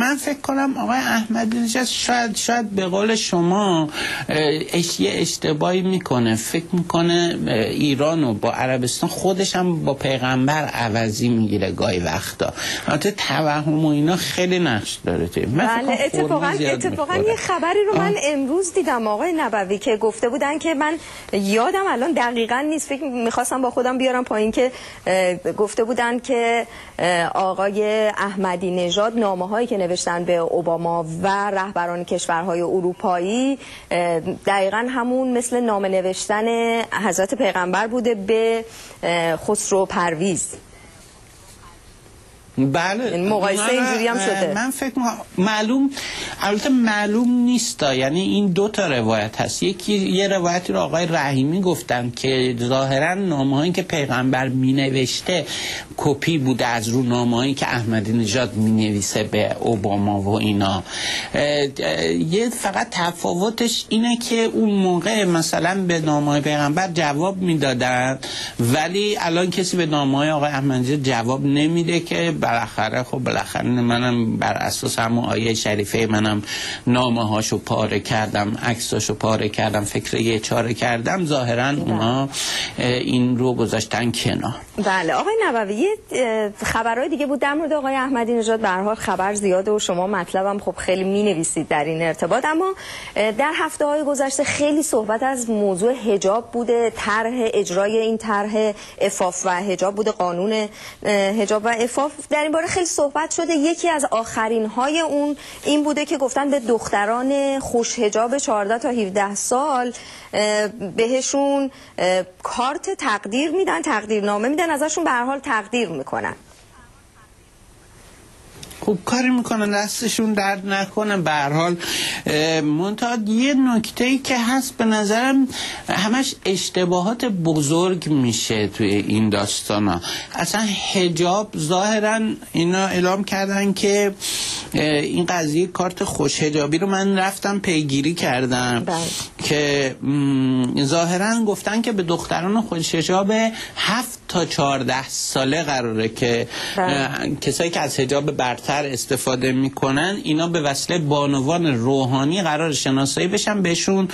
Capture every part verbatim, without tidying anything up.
من فکر کنم آقای احمدی نژاد شاید شاید به قول شما اش یه اشتباهی میکنه، فکر میکنه ایرانو با عربستان خودش هم با پیغمبر عوضی میگیره گاهی وقتا. البته توهم و اینا خیلی نقش داره. بله اتفاقا اتفاقا یه خبری رو من امروز دیدم آقای نبوی که گفته بودن که من یادم الان دقیقاً نیست، فکر میخواستم با خودم بیارم پایین که گفته بودن که آقای احمدی نژاد نامه‌هایی که نوشتن به اوباما و رهبران کشورهای اروپایی دقیقاً همون مثل نامه نوشتن حضرت پیغمبر بوده به خسرو پرویز. بله مقایسه اینجوری هم شده. من فکر معلوم البته معلوم نیست، یعنی این دو تا روایت هست. یکی یه روایتی رو آقای رحیمی گفتن که ظاهرا نامه‌هایی که پیغمبر مینوشته کپی بوده از رو نامه‌هایی که احمدی نژاد مینویسه به اوباما و اینا. یه فقط تفاوتش اینه که اون موقع مثلا به نامه‌های پیغمبر جواب میدادن، ولی الان کسی به نامه‌های آقای احمدی نژاد جواب نمیده که بالاخره خب بالاخره منم بر اساس همون آیه شریفه منم نامه هاشو پاره کردم، عکساشو پاره کردم، فکر یه چاره کردم، ظاهرا اونا این رو گذاشتن کنار. بله آقای نبوی خبرهای دیگه بود در مورد آقای احمدی نژاد. به هر حال خبر زیاده و شما مطلبم خب خیلی می‌نویسید در این ارتباط، اما در هفته‌های گذشته خیلی صحبت از موضوع حجاب بوده، طرح اجرای این طرح عفاف و حجاب بوده، قانون حجاب و عفاف. در این باره خیلی صحبت شده. یکی از آخرین های اون این بوده که گفتن به دختران خوش حجاب چهارده تا هفده سال بهشون کارت تقدیر میدن، تقدیرنامه میدن، ازشون به هر حال تقدیر میکنن. خوب کاری میکنن، دستشون درد نکنه. به هر حال منتها یه نکته‌ای که هست به نظرم همش اشتباهات بزرگ میشه توی این داستانا. اصلا حجاب ظاهرا اینا اعلام کردن که این قضیه کارت خوش حجابی رو من رفتم پیگیری کردم بله. که ظاهرا گفتن که به دختران خوش حجاب هفت تا چهارده ساله قراره که بله. کسایی که از حجاب برتر استفاده میکنن اینا به وسیله بانوان روحانی قرار شناسایی بشن، بهشون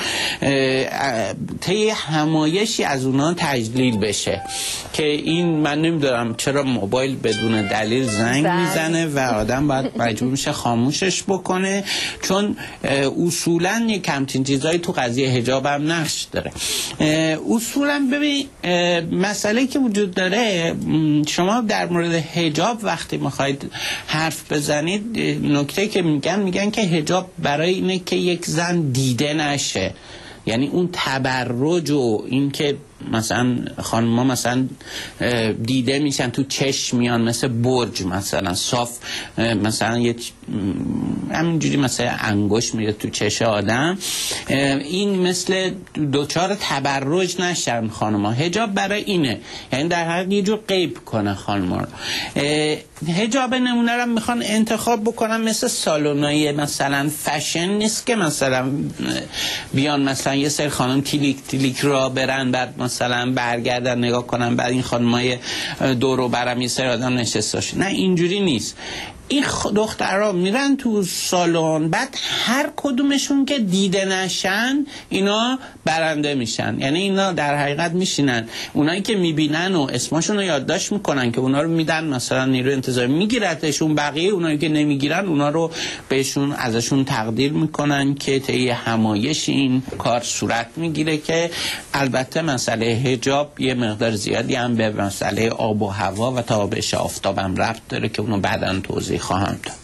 طی همایشی از اونا تجلیل بشه که این من نمیدونم چرا موبایل بدون دلیل زنگ میزنه و آدم باید مجبور میشه خاموشش بکنه، چون اصولا یک همچین چیزایی تو قضیه حجاب هم نقش داره. اصولا ببین مسئله که وجود داره، شما در مورد حجاب وقتی میخواید حرف بزنید نکته که میگن میگن که حجاب برای اینه که یک زن دیده نشه، یعنی اون تبرج و این که مثلا خانم‌ها مثلا دیده میشن تو چشم میان مثل برج مثلا صاف، مثلا یه همینجوری مثلا انگشت میره تو چش آدم، این مثل دوچار تبرج نشن خانم‌ها. حجاب برای اینه، یعنی در حقیقت یه جور غیب کنه خانم‌ها رو. حجاب نمونه رو میخوان انتخاب بکنن مثل سالونای مثلا فشن نیست که مثلا بیان مثلا یه سری خانم تیلیک تیلیک را برن بعد مثلا برگردن نگاه کنن بعد این خانمای دور و برم یه سری آدم نشسته باشه. نه اینجوری نیست. این دخترها میرن تو سالن، بعد هر کدومشون که دیده نشن اینا برنده میشن، یعنی اینا در حقیقت میشینن، اونایی که میبینن و اسمشون رو یادداشت میکنن که اونا رو میدن مثلا نیروی انتظامی میگیرتشون، بقیه اونایی که نمیگیرن اونا رو بهشون ازشون تقدیر میکنن که طی همایش این کار صورت میگیره، که البته مسئله حجاب یه مقدار زیادی هم به مسئله آب و هوا و تابش آفتاب هم ربط داره که اونو بعداً توضیح خواهم داد.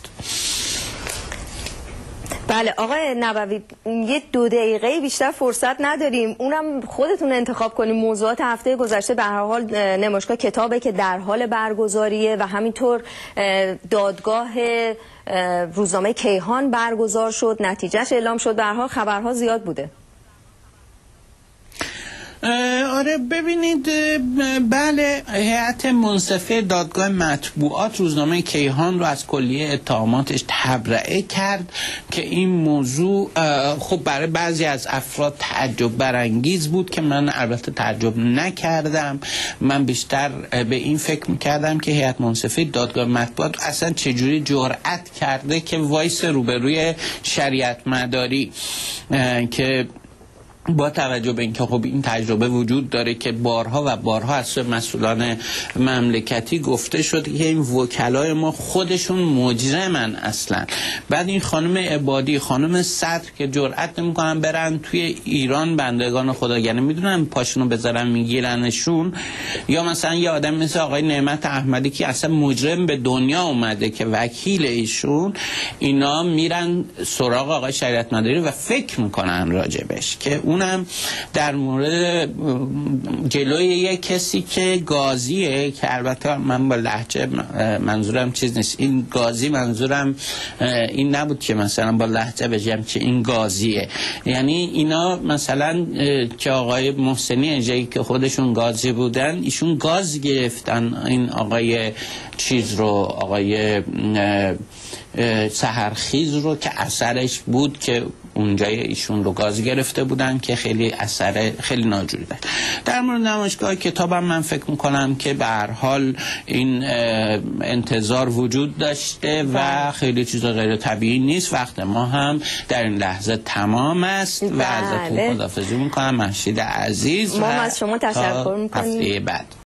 بله آقای نبوی یه دو دقیقه بیشتر فرصت نداریم، اونم خودتون انتخاب کنیم. موضوعات هفته گذشته به هر حال نمایشگاه کتابه که در حال برگزاریه و همینطور دادگاه روزنامه کیهان برگزار شد، نتیجهش اعلام شد. به هر حال خبرها زیاد بوده. آره ببینید، بله، هیئت منصفه دادگاه مطبوعات روزنامه کیهان رو از کلیه اتهاماتش تبرئه کرد که این موضوع خب برای بعضی از افراد تعجب برانگیز بود که من البته تعجب نکردم. من بیشتر به این فکر میکردم که هیئت منصفه دادگاه مطبوعات اصلا چجوری جرأت کرده که وایس روبروی شریعت مداری که با توجه به اینکه خب این تجربه وجود داره که بارها و بارها از سوی مسئولان مملکتی گفته شد که این وکلای ما خودشون مجرمن اصلا. بعد این خانم عبادی، خانم صدر که جرئت نمیکنن برن توی ایران بندگان خدا، یعنی میدونن پاشونو بذارن میگیرنشون. یا مثلا یه آدم مثل آقای نعمت احمدی که اصلا مجرم به دنیا اومده که وکیل ایشون، اینا میرن سراغ آقای شریعت مداری و فکر میکنن راجبش که اونم در مورد جلوی یک کسی که گازیه، که البته من با لهجه منظورم چیز نیست، این گازی منظورم این نبود که مثلا با لهجه بگم که این گازیه، یعنی اینا مثلا که آقای محسنی اجایی که خودشون گازی بودن، ایشون گاز گرفتن این آقای چیز رو، آقای سحرخیز رو که اثرش بود که اونجای ایشون رو گاز گرفته بودن که خیلی اثر خیلی ناجوری داشت. در مورد نمایشگاه کتابم من فکر میکنم که به هر حال این انتظار وجود داشته و خیلی چیز غیر طبیعی نیست. وقت ما هم در این لحظه تمام است و ازتون خداحافظی میکنم. مهشید عزیز، ما از شما تشکر میکنیم. هفته بعد